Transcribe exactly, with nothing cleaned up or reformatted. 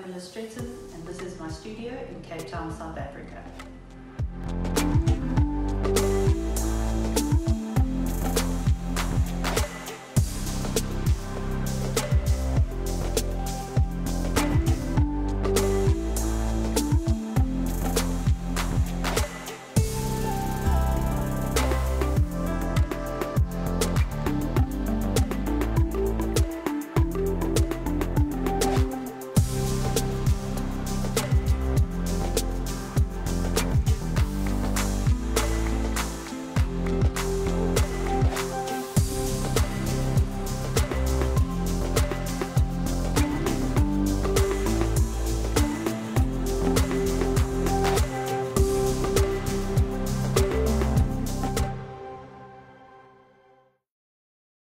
Pamela Stretton and this is my studio in Cape Town, South Africa.